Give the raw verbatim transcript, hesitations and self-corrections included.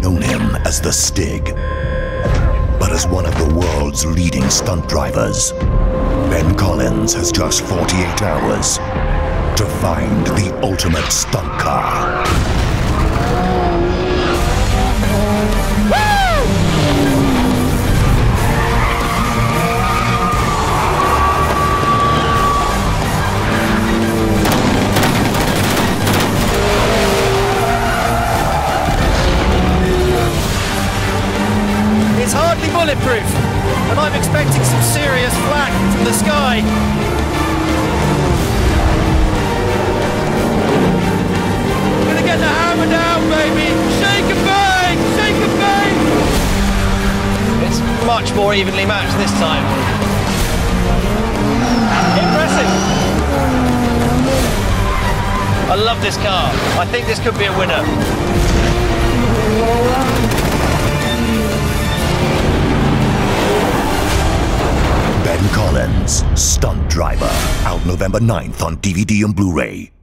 known him as the Stig. But as one of the world's leading stunt drivers, Ben Collins has just forty-eight hours to find the ultimate stunt car. It's hardly bulletproof, and I'm expecting some serious flak from the sky. Gonna get the hammer down, baby! Shake and bang! Shake and bang! It's much more evenly matched this time. Impressive! I love this car. I think this could be a winner. Ben Collins, Stunt Driver, out November ninth on D V D and Blu-ray.